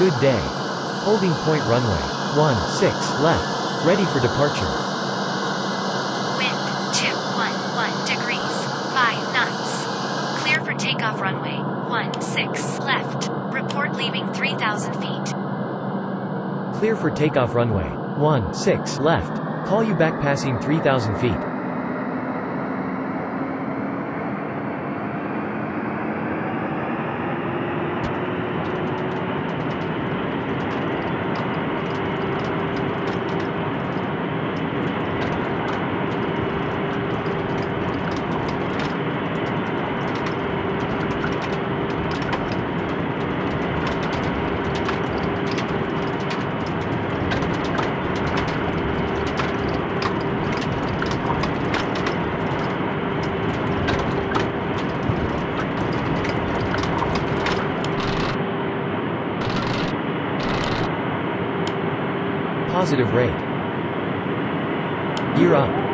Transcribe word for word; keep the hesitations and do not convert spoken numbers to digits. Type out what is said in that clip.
Good day. Holding point runway. one six left. Ready for departure. Wind two one one degrees, five knots. Clear for takeoff runway one six left. Report leaving three thousand feet. Clear for takeoff runway one six left. Call you back passing three thousand feet. Positive rate. Gear up.